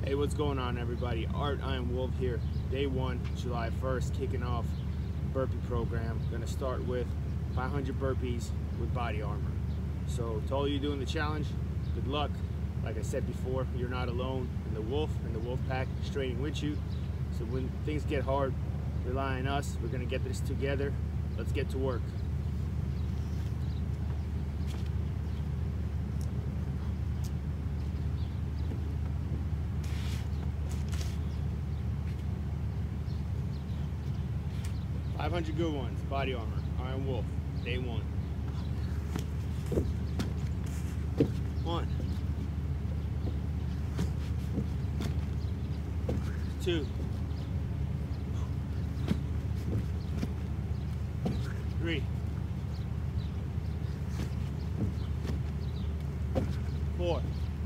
Hey, what's going on, everybody? Art I Am Wolf here. Day 1, July 1st, kicking off burpee program. Gonna start with 500 burpees with body armor. So to all you doing the challenge, good luck. Like I said before, you're not alone in the wolf and the wolf pack is training with you. So when things get hard, rely on us. We're gonna get this together. Let's get to work. $500 good ones, body armor, Iron Wolf, day 1. 1, 2, 3, 4,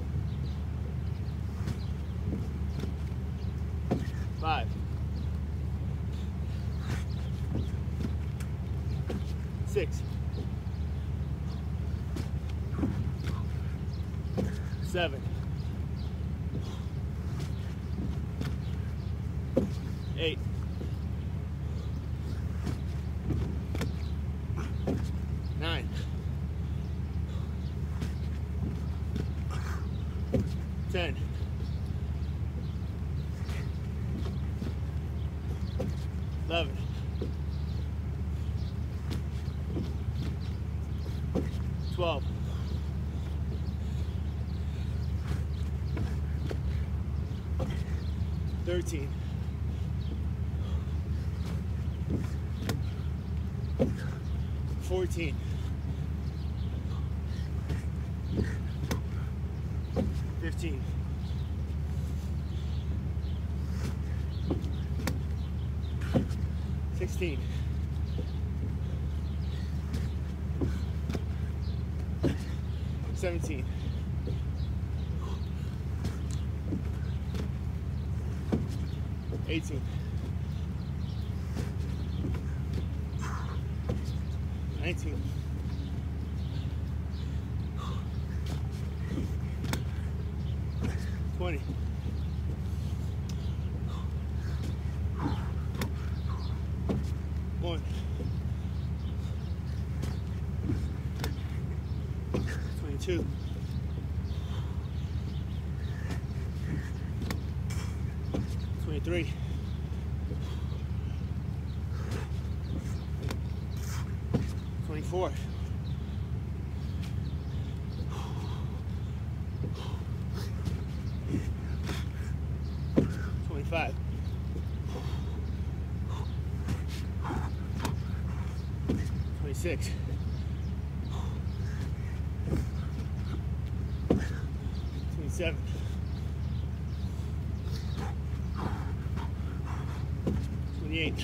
5, 6, 7, 8, 9, 10, 11, 12, 13, 14, 15, 16, 17, 18, 19, 20, 1, 22, 23, 24, 25, 26, 27, 28,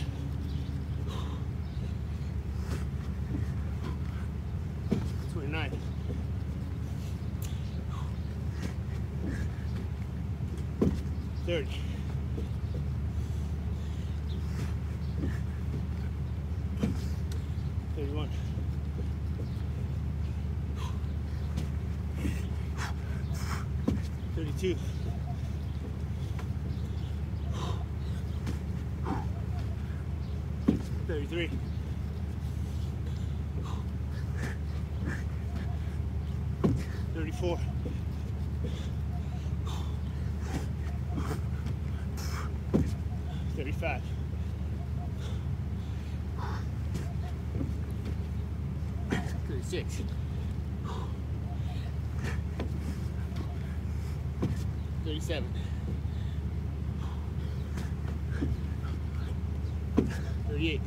29, 30, 31, 32, 33, 34, 35, 36, 37, 38,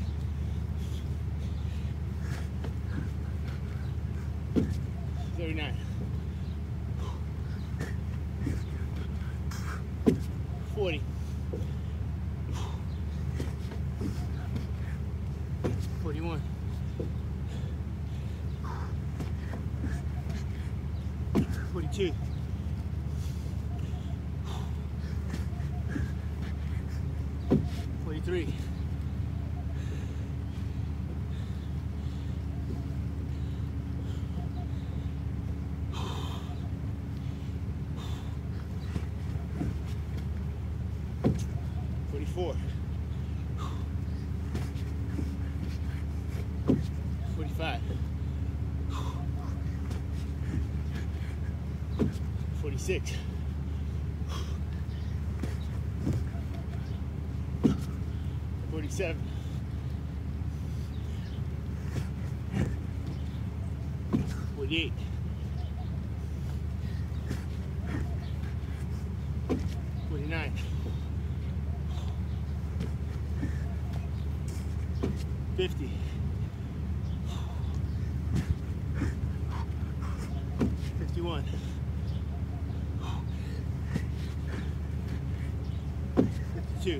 39, 40, 41, 42, 43, 44, 44, 45, 46, 47, 48, 49, 50, 51, 52,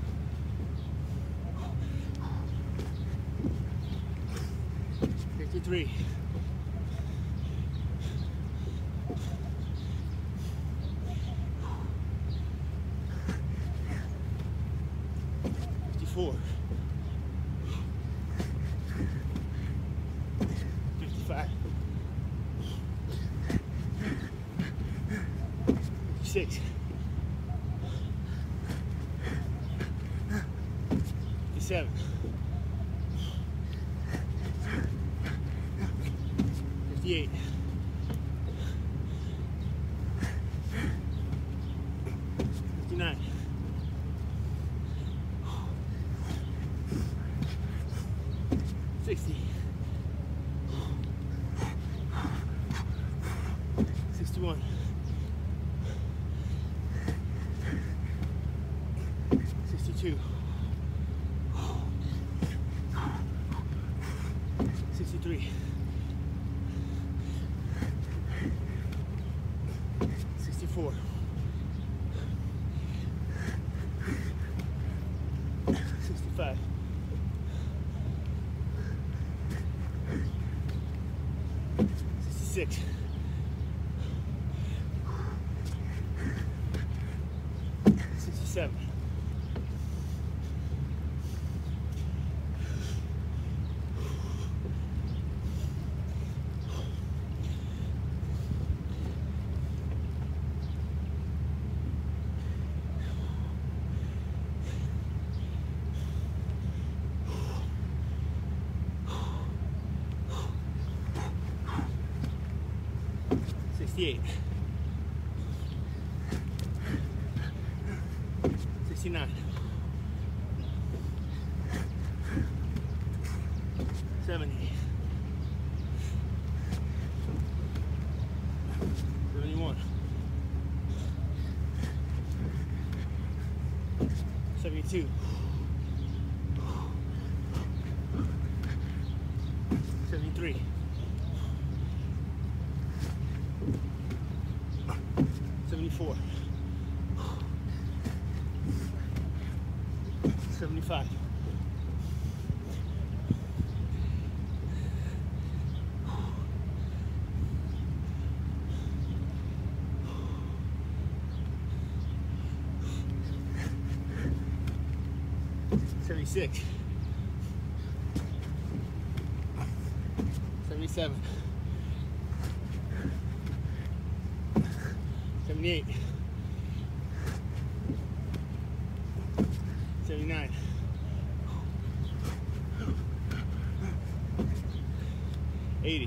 53, 54, 55, 56, 57, 58, 59, 60, 61, 62, 63, 64, 65, 66, 67, 68, 69, 70, 71, 72, 73, 74, 75, 76, 77, 78, 79, 80,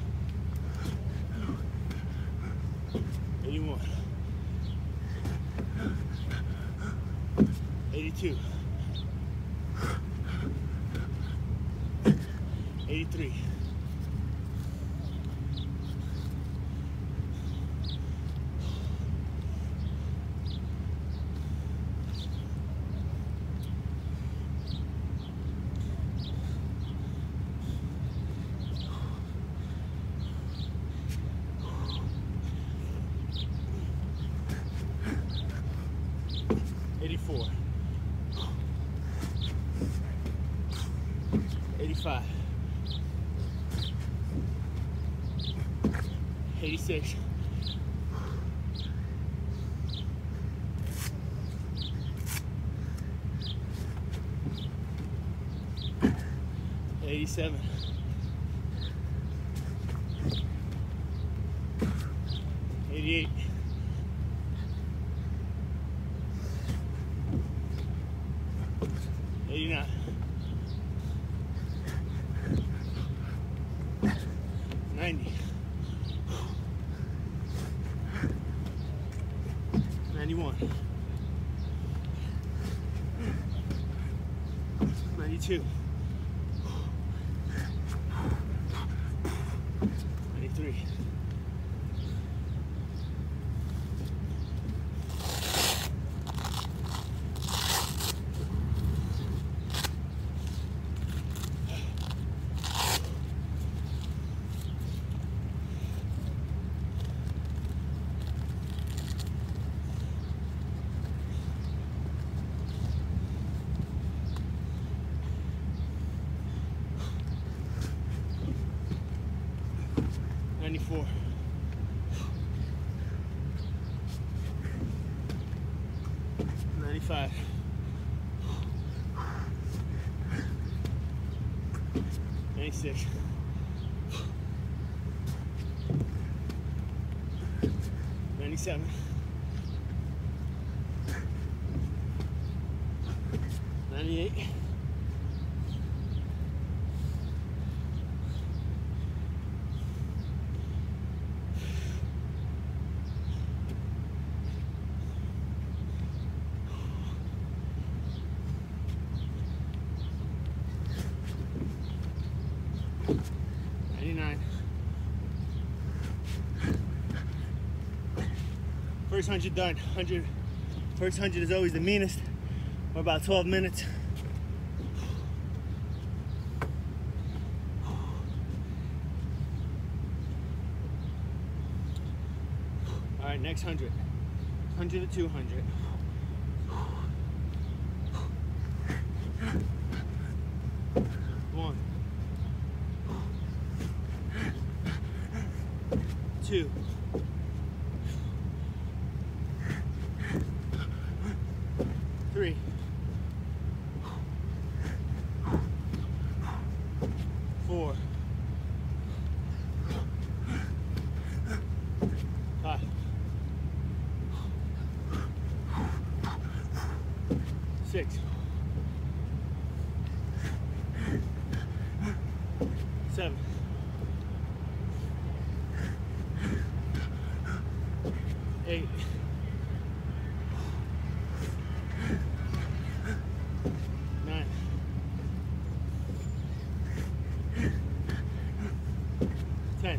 81, 82, 83, 84, 85, 86, 87, 88, 89, 89. 90. 91. 92. 93. 94. 95. 96. 97. 98. 99. First 100 done. First 100 is always the meanest. We're about 12 minutes. All right, next 100. 100 to 200. One. 2. 3. 4. 5. 6. 7. 8. 9. 10.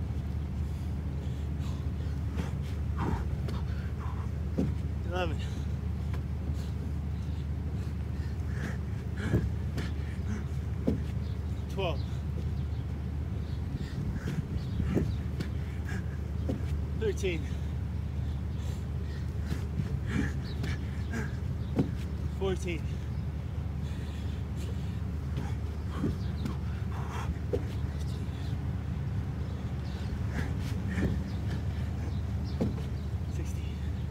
11. 12. 13. 14. 16.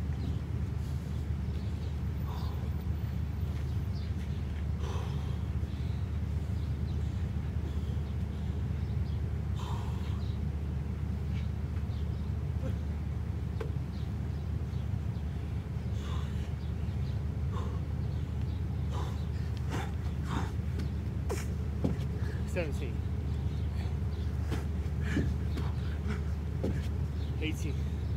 17. 18.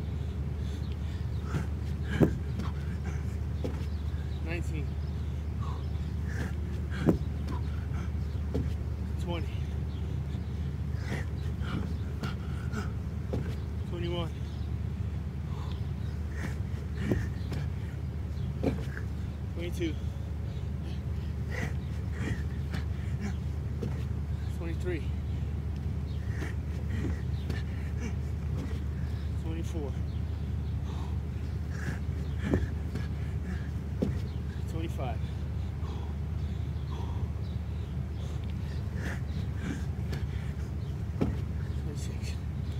19. 20. 21. 22. 23. 24. 25. 26.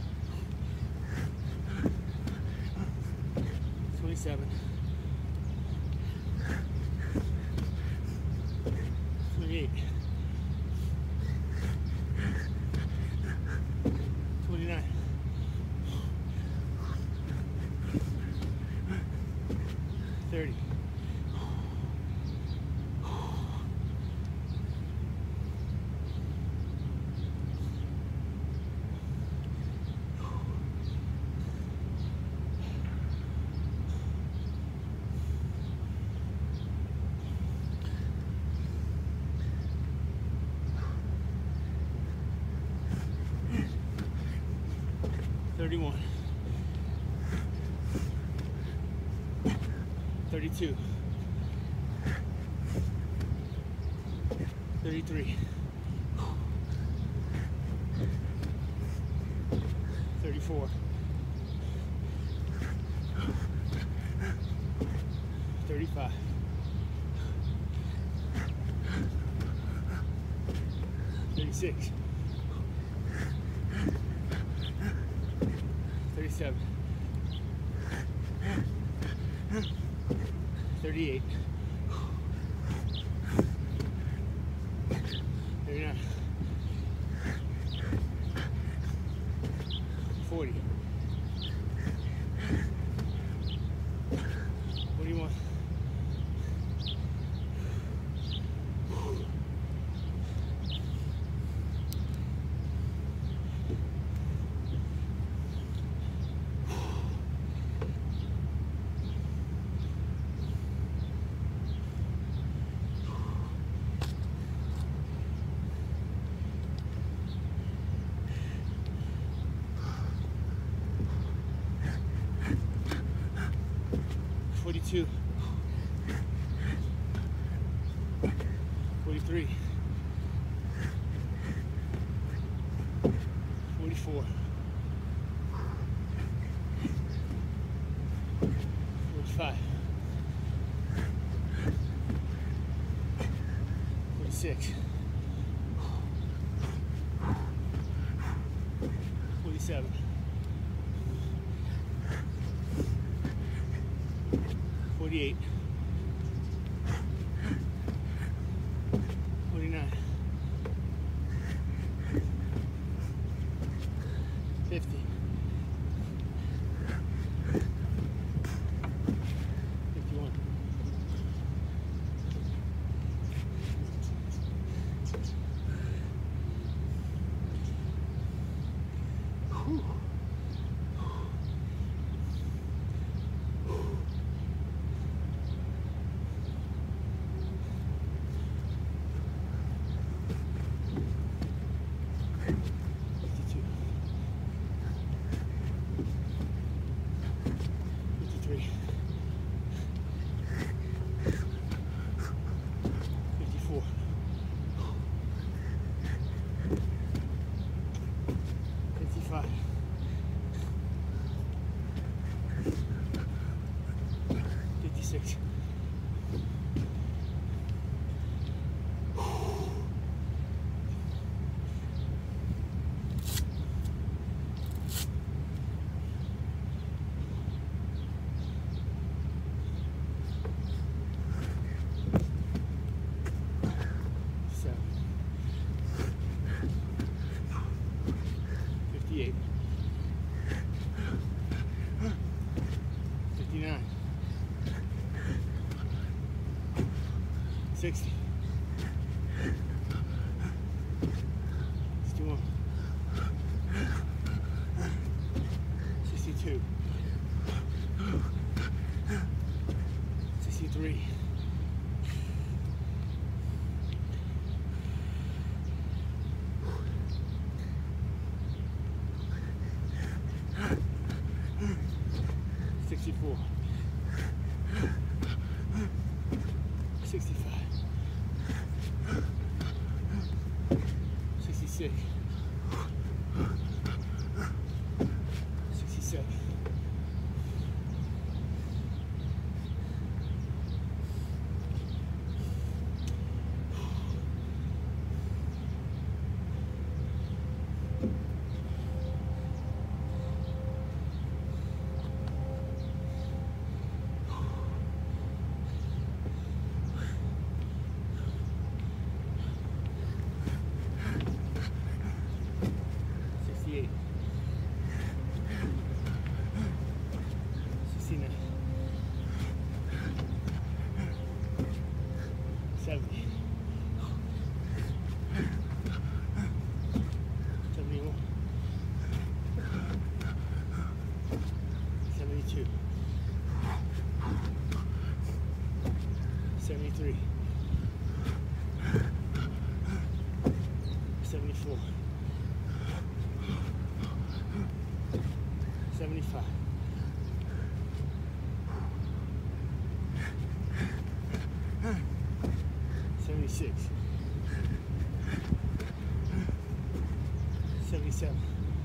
27. 28. 29. 30. 31, 32, 33, 34, 35, 36, 37, 38, 39, 40, 41, 42, 43, 44, 45, 46, 47, 48, 49, 50, 51, 56, 58, 59, 60, 61, 62, 63, 64, 65, 66, 67, 68, 69, 70, 71, 72, 73, 74, 75. 76. 77.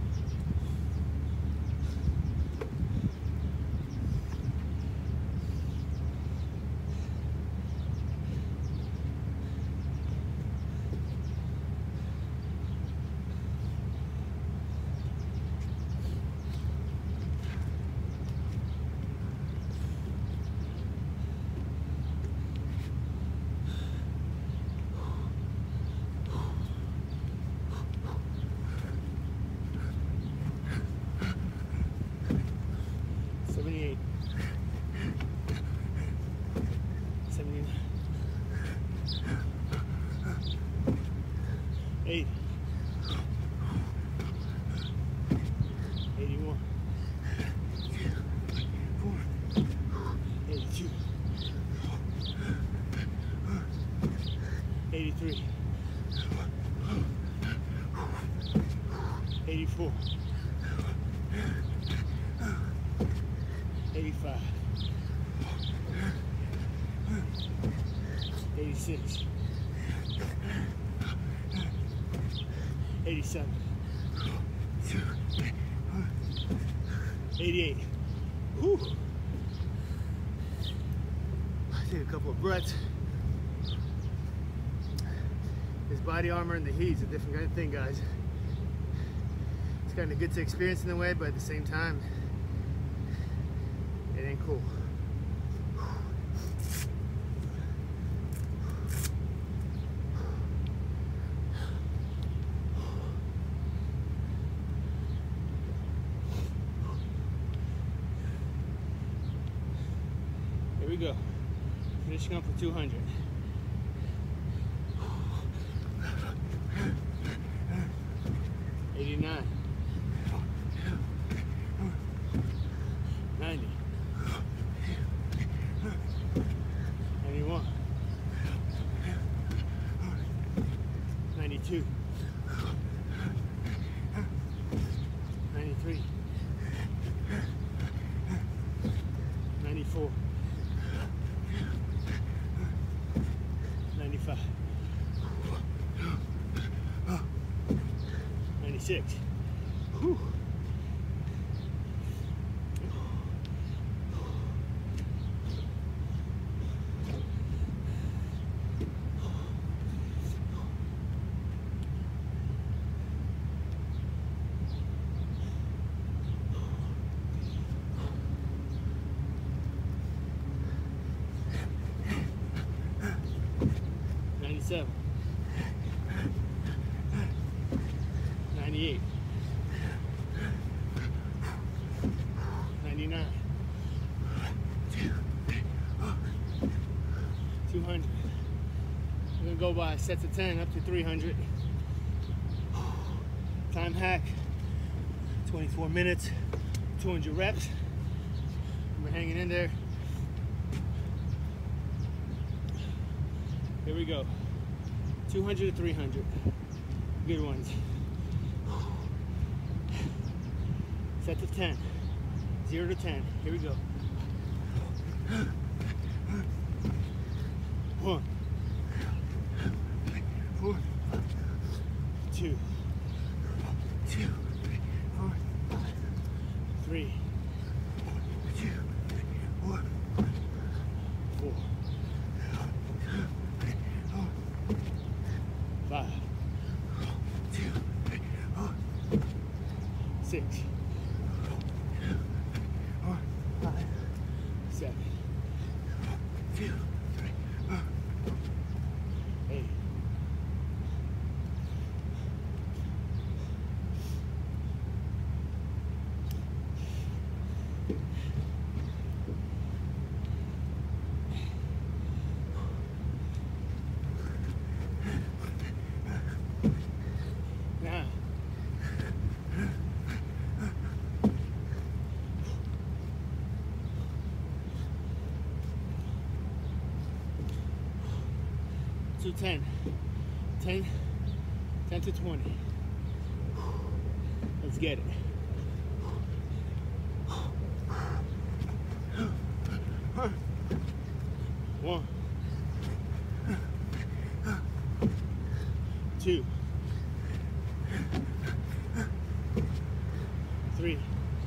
78. 79. 80. 81. 82. 83. 84. 85. 86. 87. 88. Whew. Take a couple of breaths. This body armor and the heat is a different kind of thing, guys. It's kind of good to experience in a way, but at the same time, it ain't cool. Here we go. Finishing up for 200. 89. 90. 91. 92. 93. 94. 95. 96. Whew. 97. 98. 99. 200. We're gonna go by sets of 10 up to 300. Time hack, 24 minutes, 200 reps. We're hanging in there. Here we go. 200 to 300. Good ones. Sets of 10. 0 to 10. Here we go. 1. 2. 3. 4. 5. 6. 7. 8. 9. 10. 10 to 20. Let's get it. 1, 2, 3,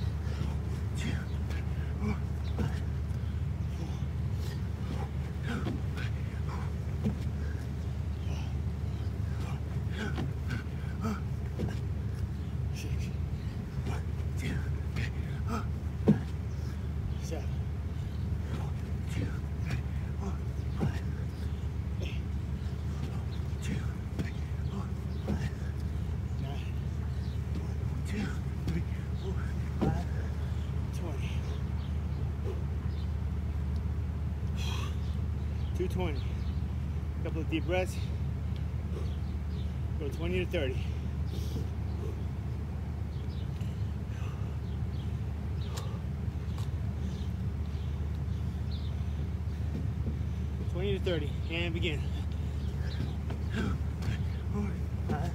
220. A couple of deep breaths. Go 20 to 30. To 30 and begin. 4, 5.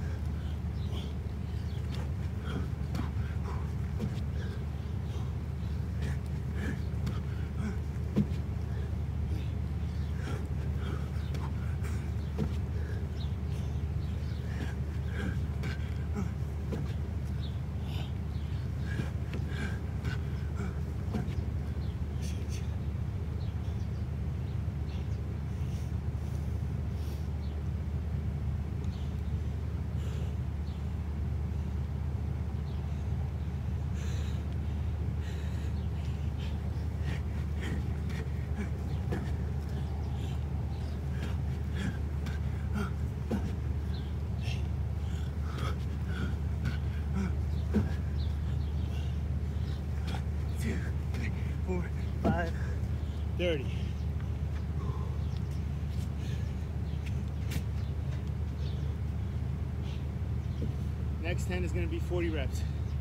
30. Next 10 is going to be 40 reps.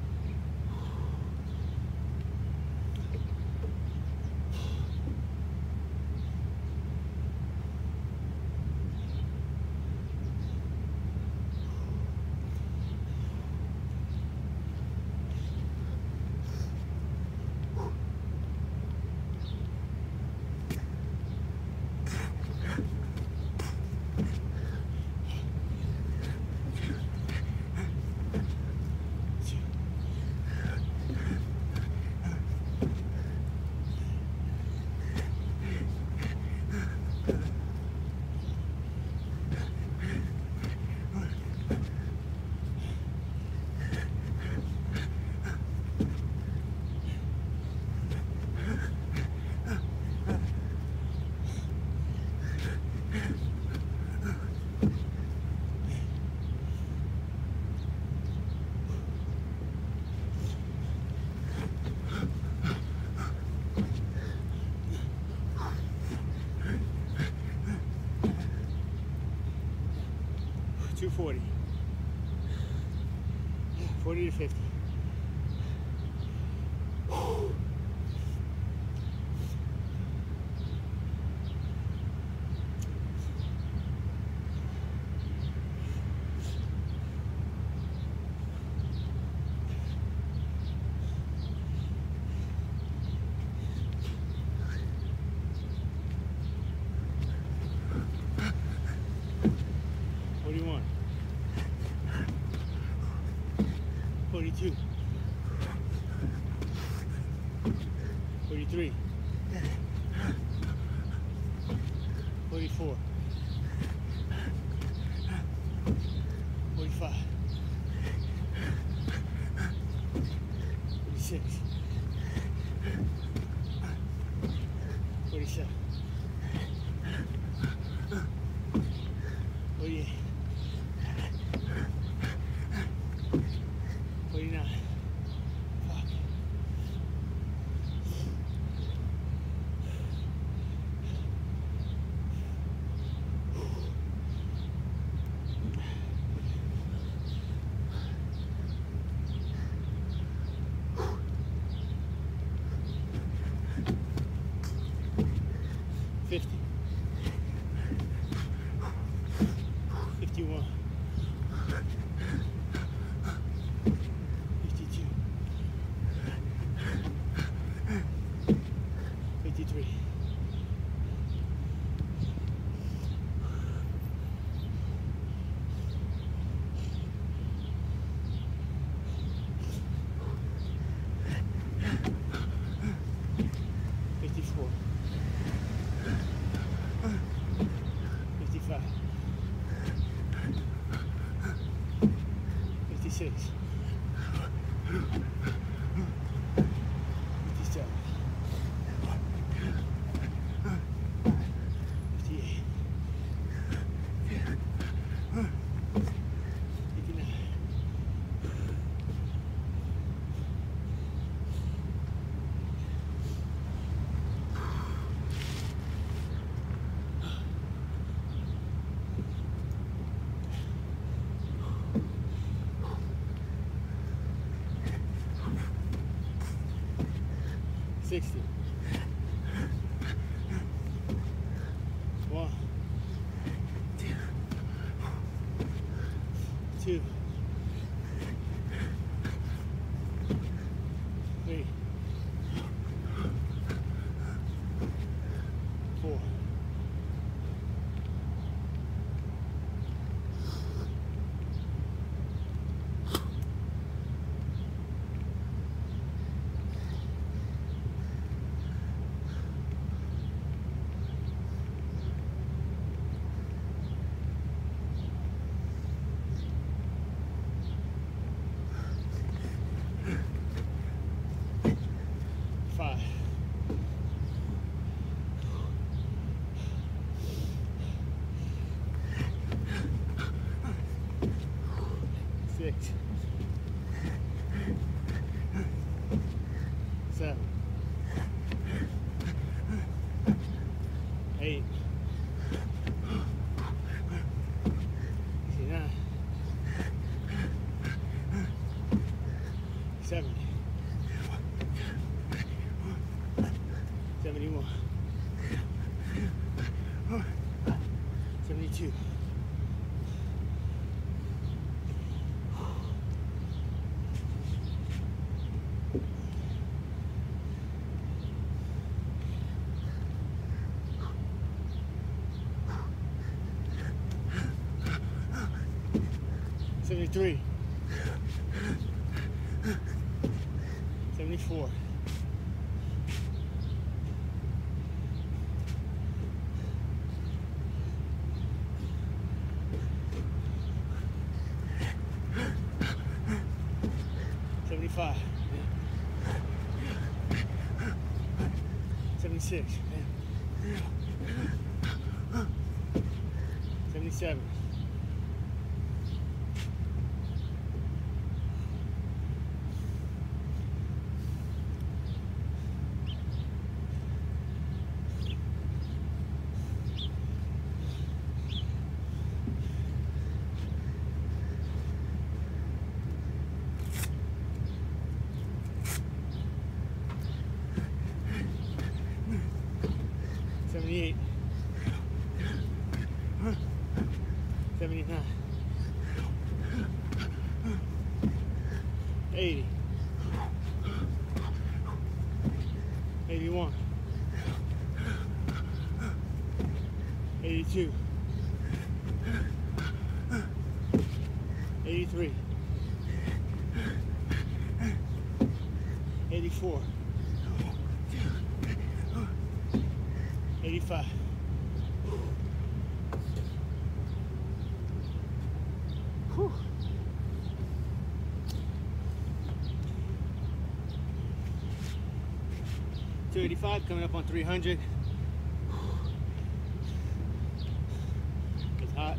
To 40. 40 to 50. What do you want? 42, 43, 44, 45, 46, 47, 48, 49. Fuck. 50. 51. 52. 53. 56, 57, 58, 59, 60. 1, 2, 3, 4, 5, 6, 7, 8, 9, 70, 71, 72, 73, 74, 75, 76, 77, 78, 79, 80, 81, 82, 83, 84, 85. Whew. 285 coming up on 300. It's hot.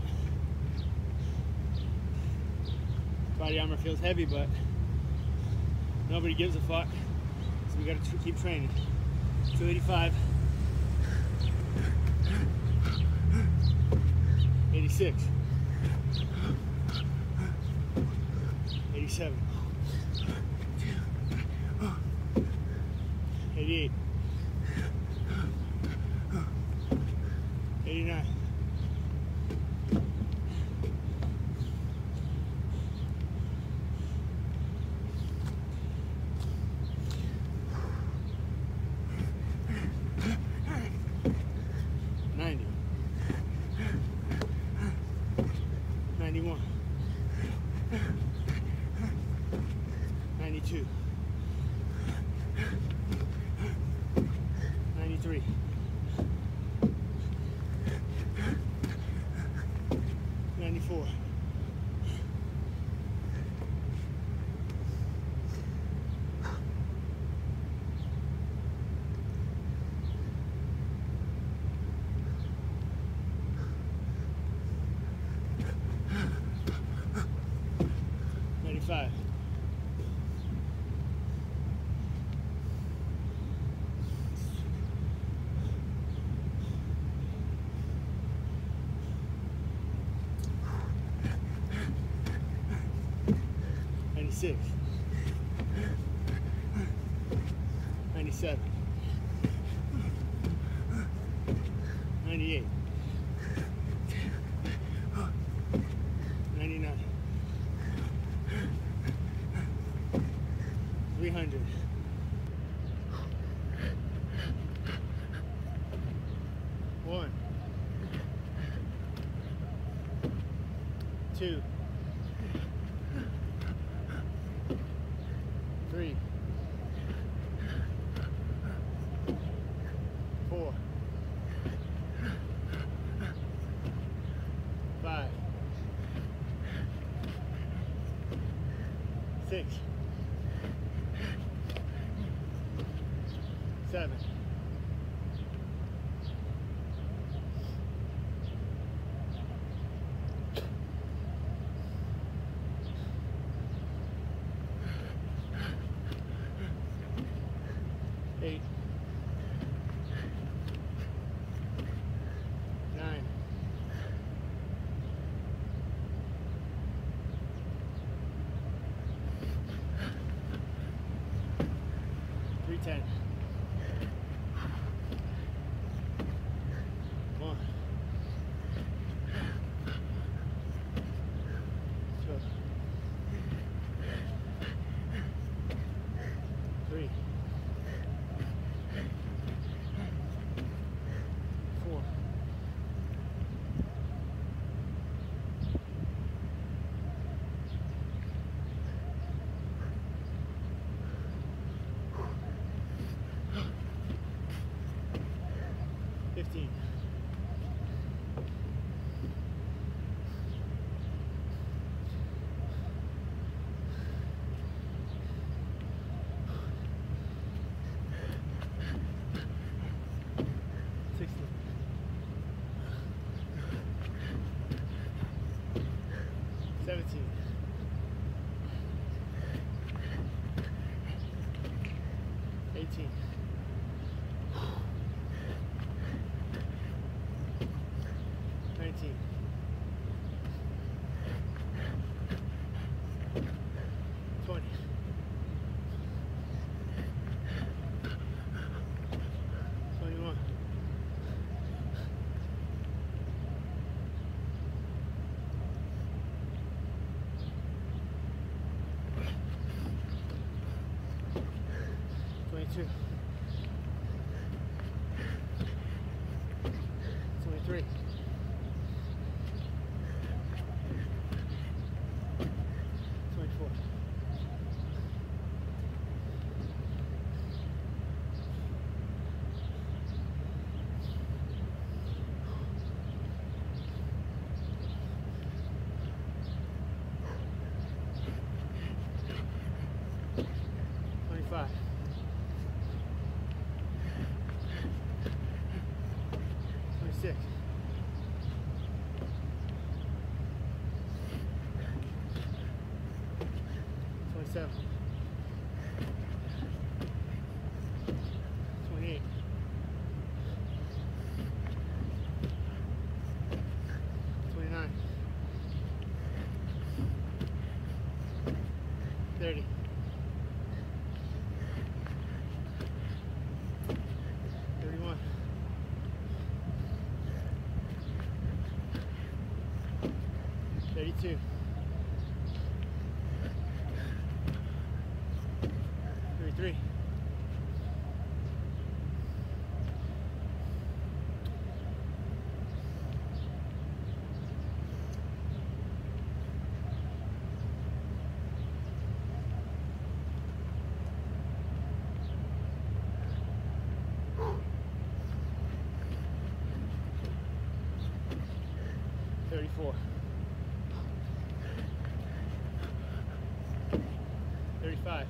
Body armor feels heavy, but nobody gives a fuck. So we gotta keep training. 285. 86. 87. 88. 89. 90. 91. 92. 93. 35. 96. 97. 98. 99. 300. 1, 2, 3, 4, 5, 6, 7, 8, 9, 310. 1, 2, 3, 4, 15. 16. 17. 18. 19. 20. 21. 22. 23. 24. 25. 26. 27. 28. 29. 30. 31. 32. 33. 34. 35.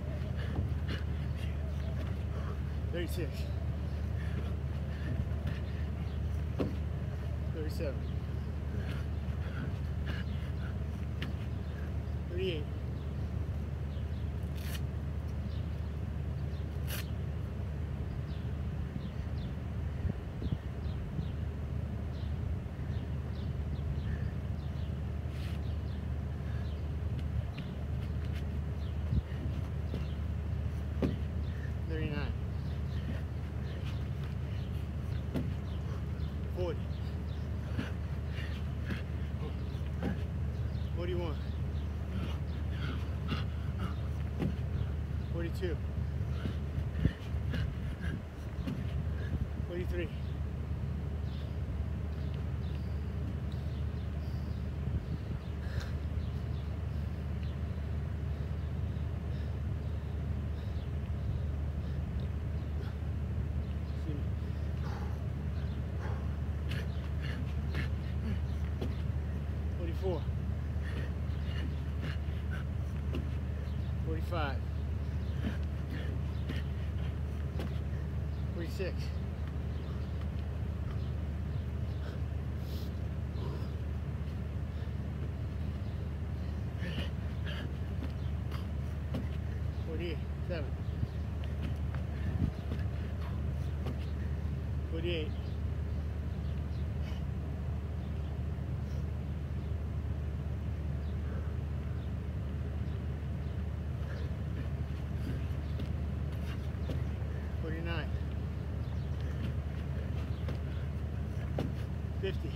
36. 37. 38. 39. 40. 41. 42. 43. 44. 45. 46. 47. 48. 49. 50.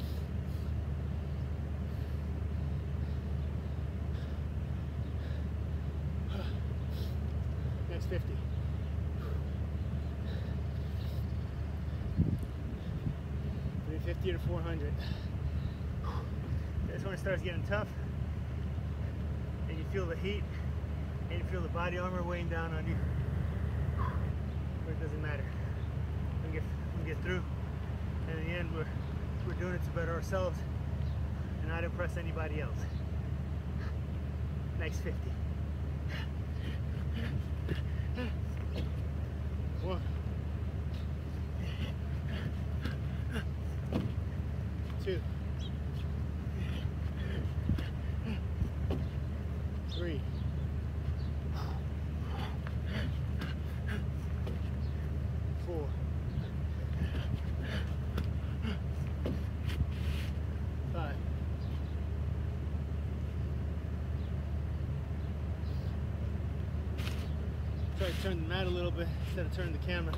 50. 350 to 400. That's when it starts getting tough, and you feel the heat, and you feel the body armor weighing down on you. But it doesn't matter. We get through, and in the end, we're doing it to better ourselves and not impress anybody else. Next 50. 1, 2, 3, 4, 5, 'Try to turn the mat a little bit instead of turning the camera.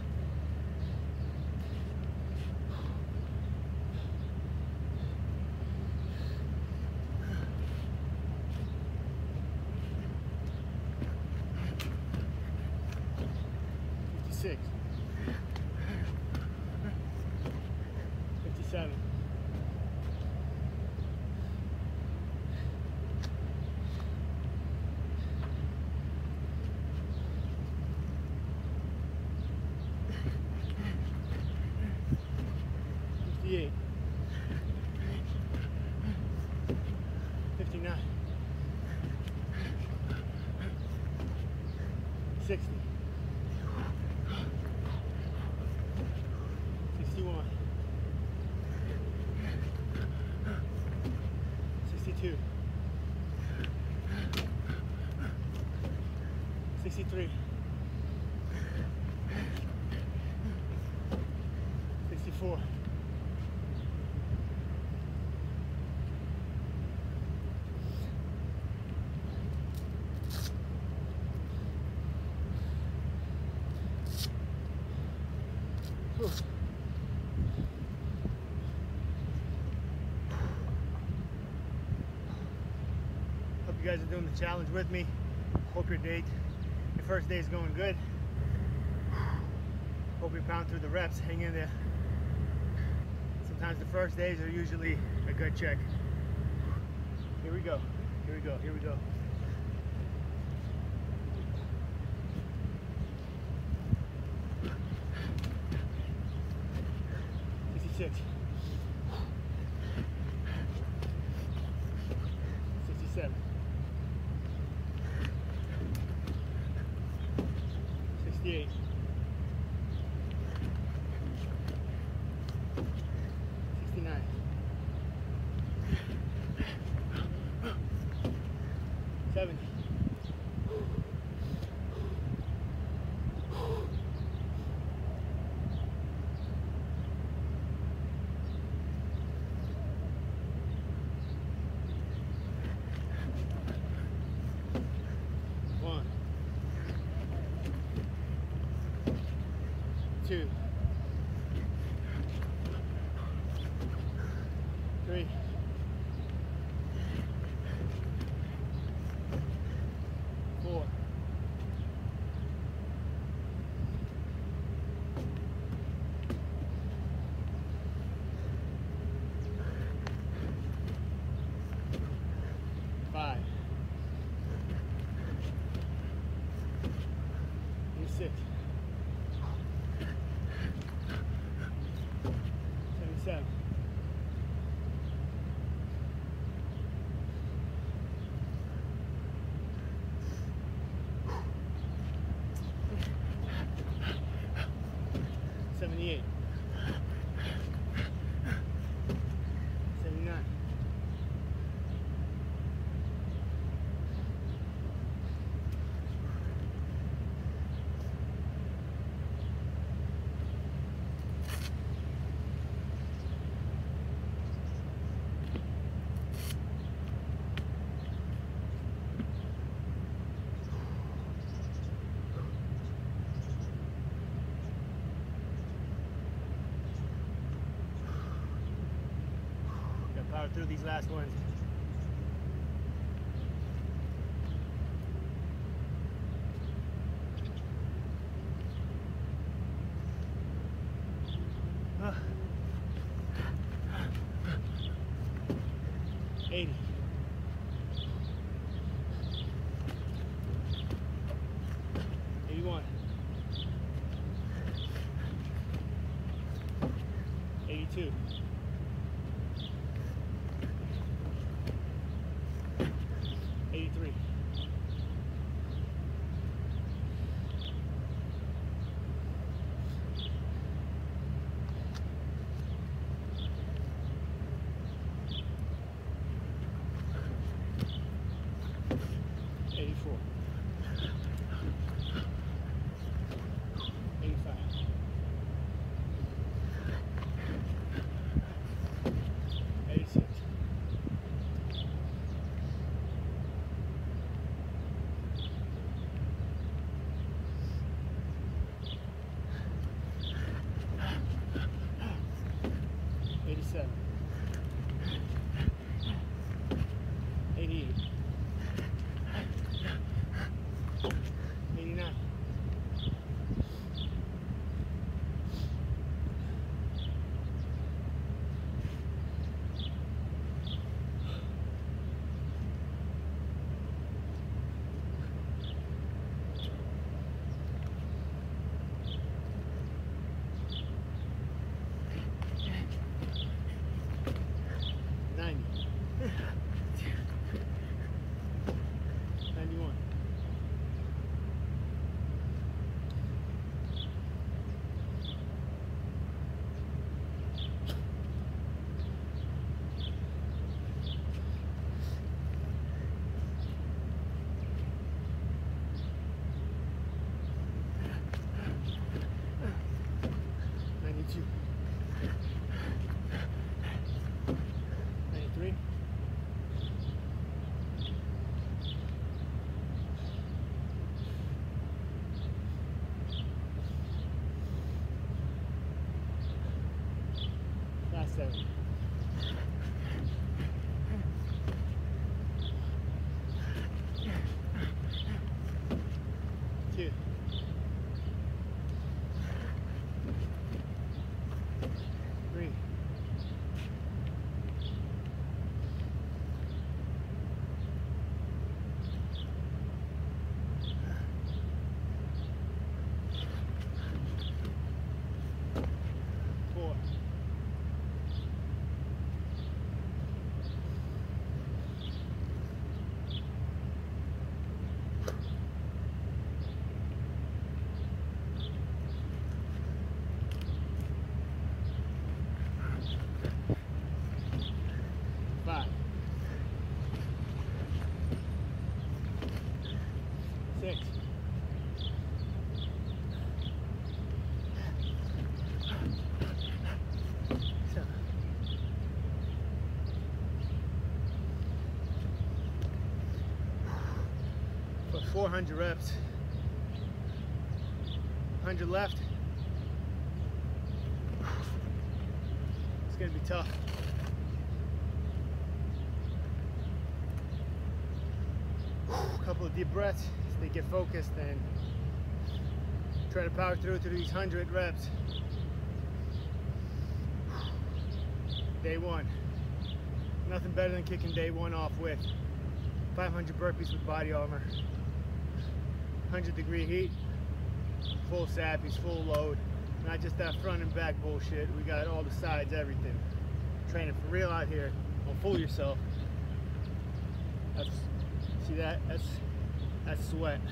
$56. 57. 58. 59. 60. 61. 62. 63. 64. 'Hope you guys are doing the challenge with me. Hope your first day is going good. Hope you pound through the reps. Hang in there. Sometimes the first days are usually a good check. Here we go. Here we go. Here we go. 66. 67. 68. 69. 2, 3, 4, 5, 6, 77, 78, 79, power through these last ones. Uh. 80. 81. 82. 83. 84. 85. 86. 87. 88. 89. 90. 91. 92. 93. 7. 2. 3. 4. 5. 6. 7. For 400 reps, 100 left, gonna be tough. A couple of deep breaths, stay get focused, and try to power through to these 100 reps. Day one. Nothing better than kicking day one off with 500 burpees with body armor. 100-degree heat, full sappies, full load. Not just that front and back bullshit. We got all the sides, everything. Training for real out here. Don't fool yourself. See that? That's sweat.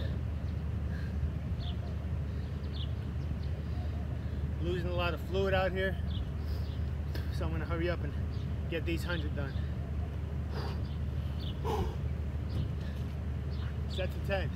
Losing a lot of fluid out here, so I'm gonna hurry up and get these 100 done. Sets of 10.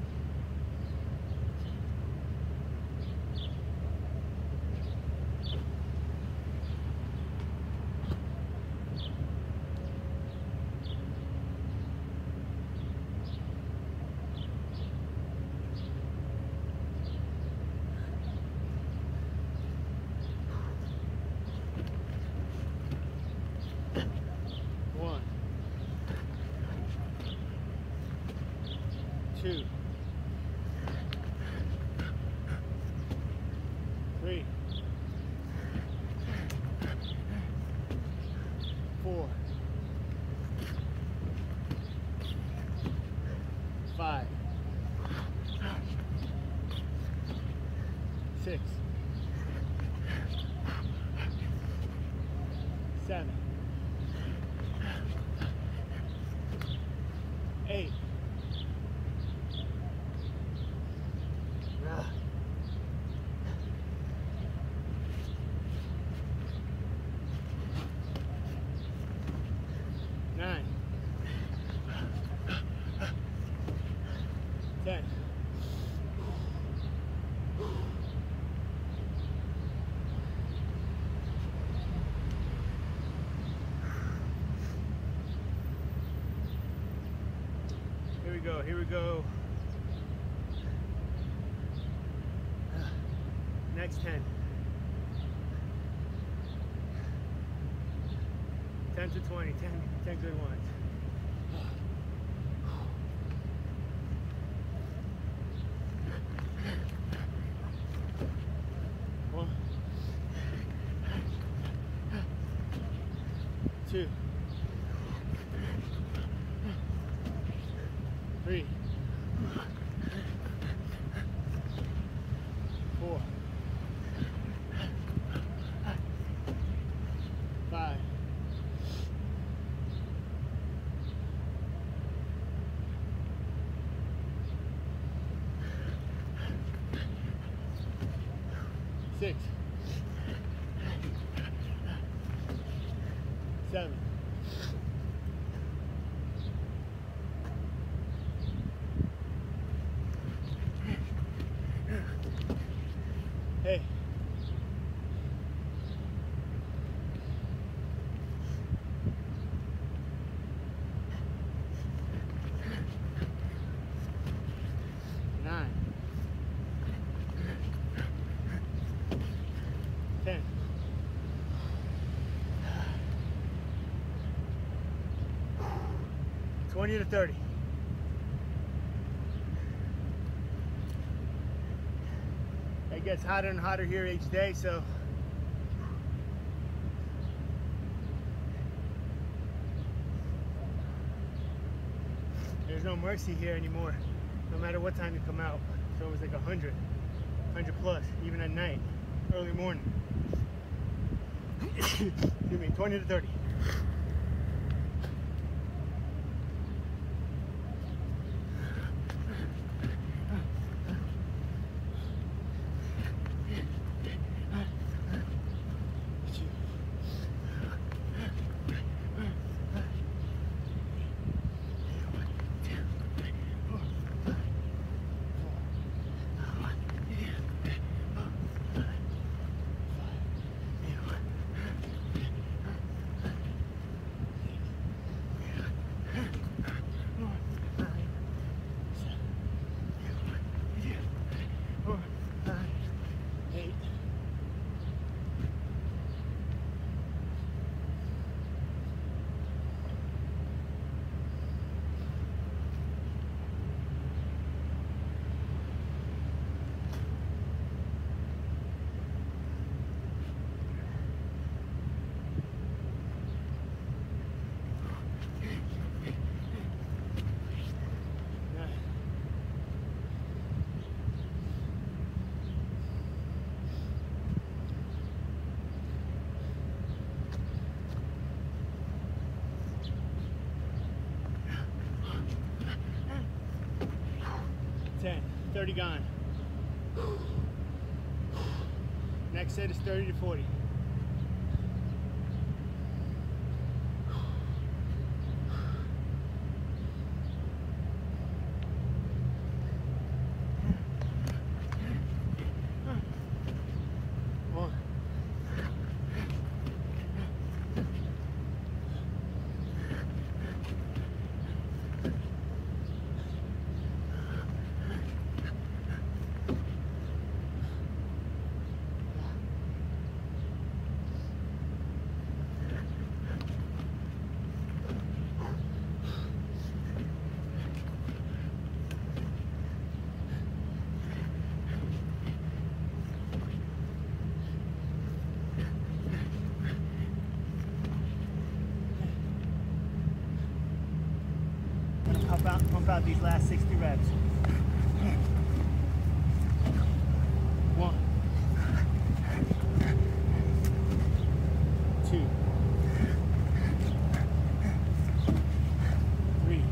Two, 3, 4, 5, 6, 7, 8. 9, 10. Here we go. Next 10. 10 to 20, 10 good ones. 1, 2, 3, 4, 5, 6, 7, 8, 9, 10. 20 to 30. It gets hotter and hotter here each day, so there's no mercy here anymore. No matter what time you come out, it's always like 100 plus, even at night, early morning. Excuse me, 20 to 30. 10, 30 gone. Next set is 30 to 40. Pump out these last 60 reps. 1, 2, 3,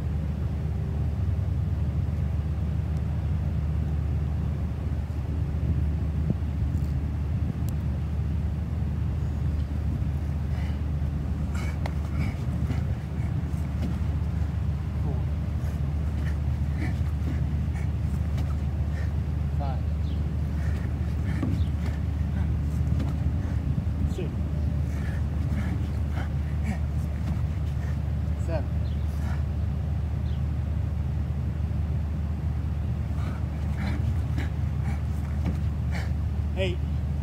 8,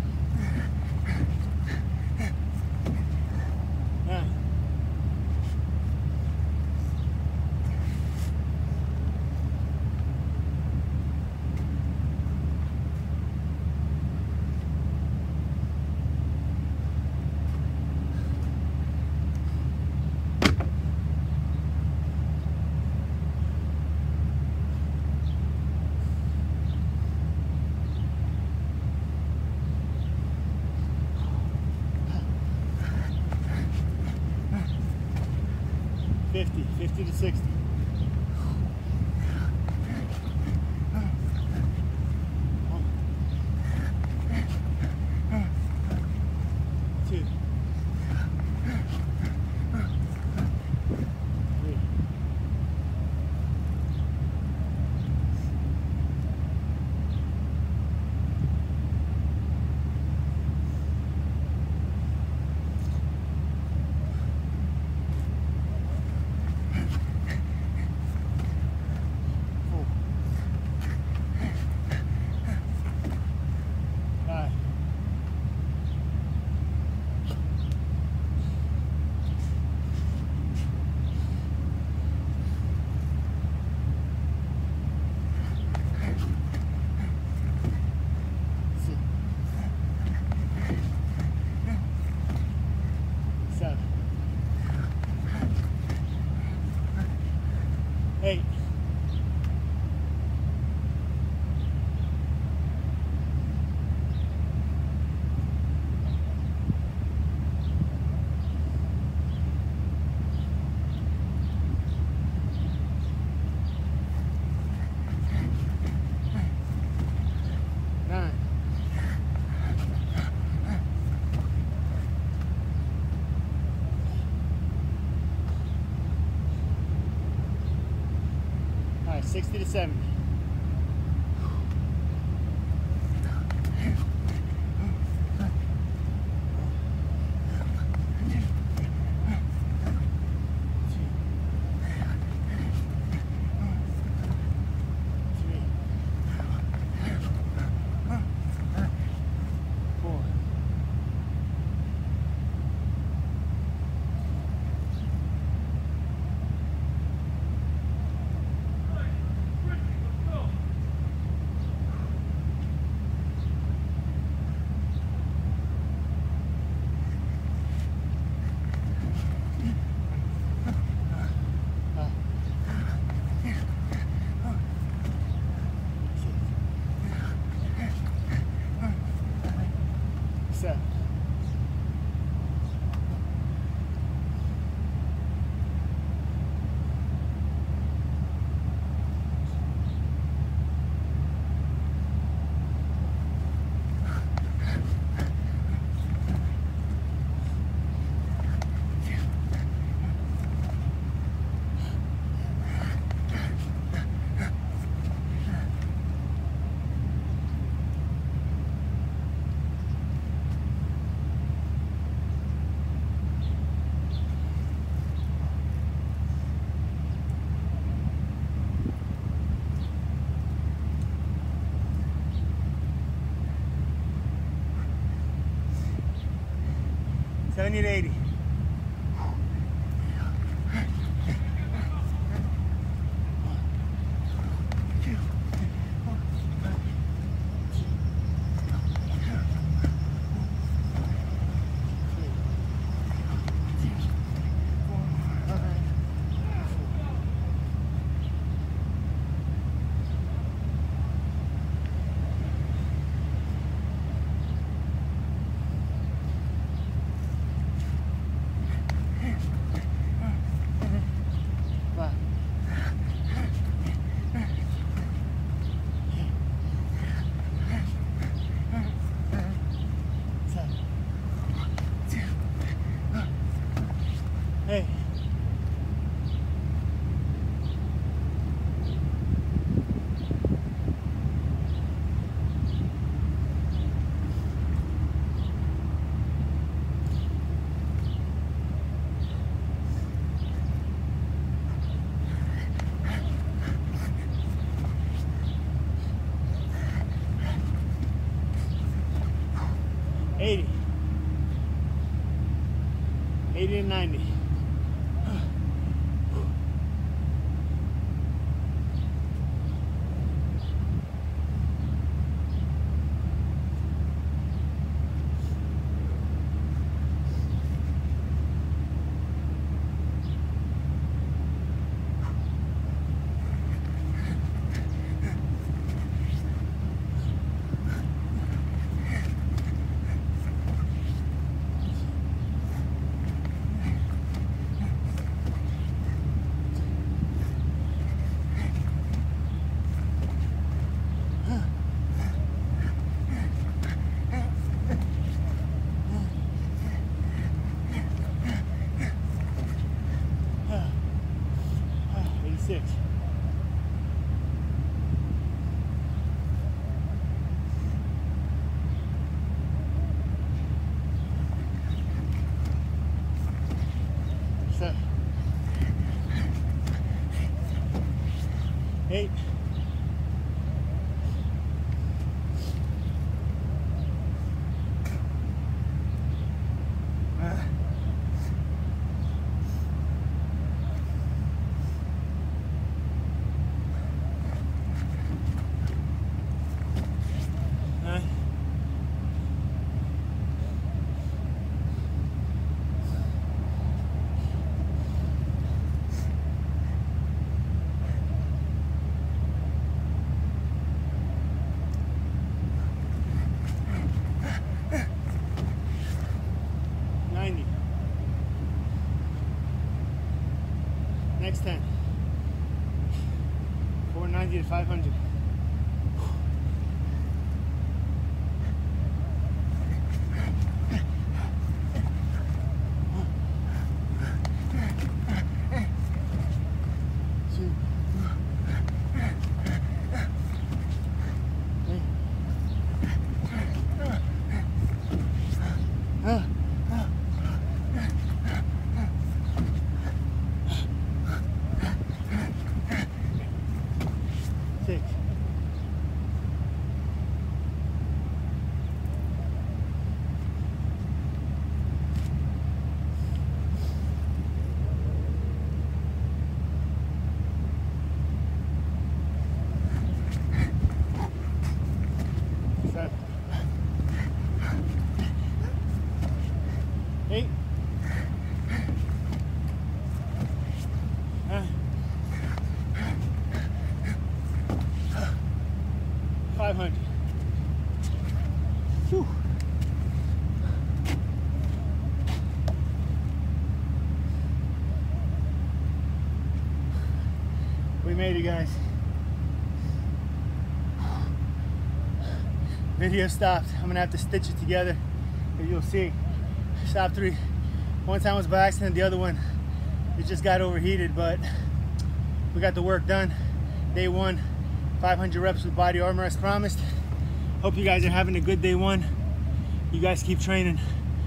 9, 50 to 60. 2, 3, 4, 5, 7, 8, 9, 60 to 70. 4, 7, 8, 70 to 80. Hey. $80 to 90. So, 8. Next 10. 490 to 500. Whew. We made it, guys. Video stopped. I'm gonna have to stitch it together, but you'll see. Stopped 3. One time was by accident, the other one it just got overheated, but we got the work done. Day 1, 500 reps with body armor as promised. Hope you guys are having a good day 1. You guys keep training.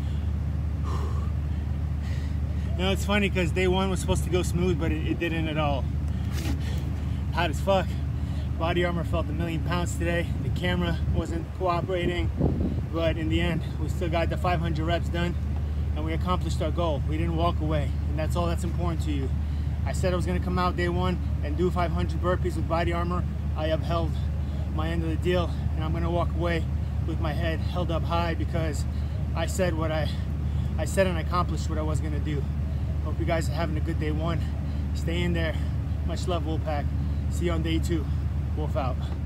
You know, it's funny because day 1 was supposed to go smooth, but it didn't at all. Hot as fuck. Body armor felt 1,000,000 pounds today. The camera wasn't cooperating, but in the end, we still got the 500 reps done. and we accomplished our goal. We didn't walk away, and that's all that's important to you. I said I was going to come out day one and do 500 burpees with body armor. I upheld my end of the deal, and I'm going to walk away with my head held up high because I said what I said and I accomplished what I was going to do. Hope you guys are having a good day one. Stay in there. Much love, Wolfpack. See you on day two. Wolf out.